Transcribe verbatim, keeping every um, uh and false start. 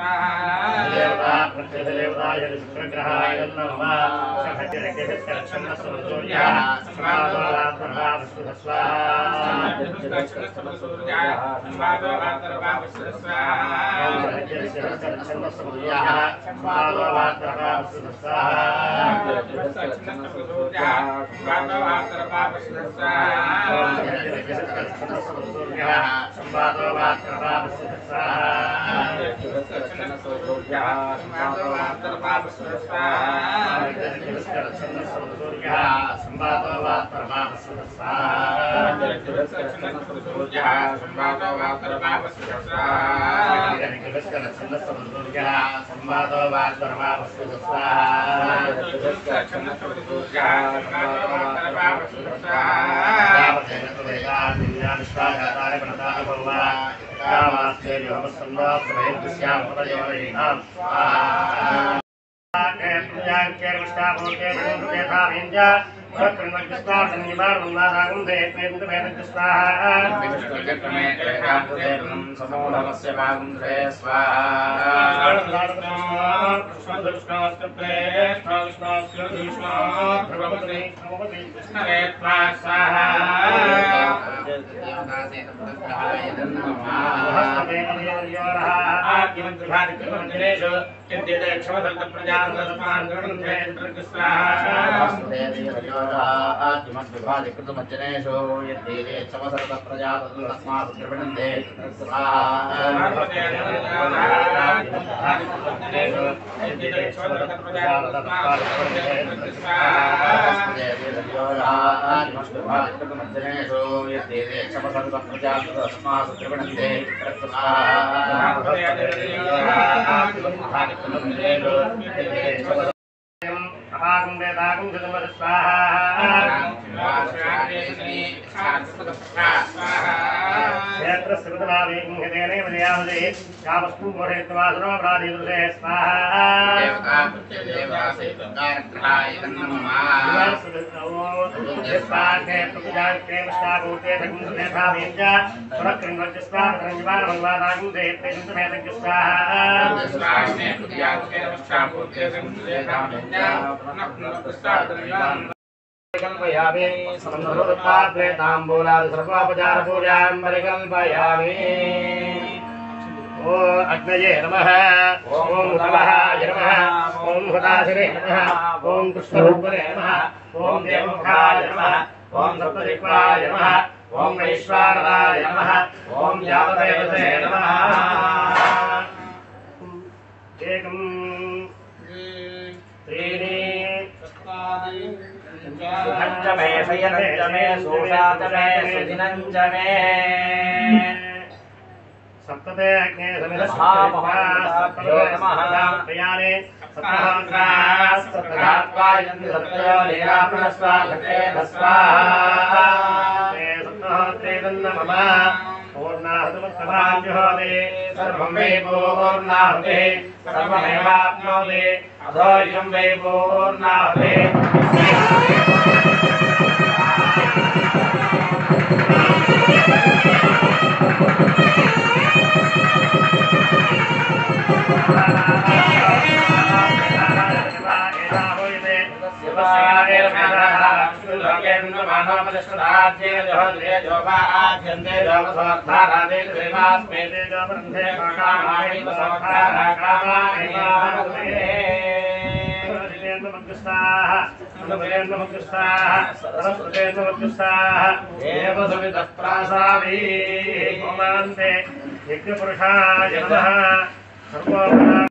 देवता प्रत्यदेवताय शुक्रग्रहाय नमः सूर्यः कल्पयामि समन्वरोत्पाद्वे ताम्बूलादि सर्वोपचार पूजां परिकल्पयामि। ओम अग्नये नमः, ओम नमः नमः, ओम हुताशिरे नमः, ओम कृष्णरूपरे नमः, ओम देवमुखाय नमः, ओम सप्तदिक्पाय नमः, ओम वैश्वानराय नमः, ओम यावदेवते नमः। एकं त्रीणि सुखञ्चमे शयनञ्चमे सोषाचमे सुदिनञ्चमे सप्तते अग्ने समिधस्महामहाभ्यो नमः प्रियाणे सप्तहाग्राः सप्तधात्वायन्ति सप्तयो लीलाप्रणस्वाघटे धस्वाहा सप्तहोत्रे तन्नमः पूर्णाहुतिमुत्तमाभ्योऽपि सर्वं वै पूर्णाहुतिः सर्वमेवाप्नोति अधो इदं वै पूर्णाहुतिः यज्ञपुरुषाय नमः।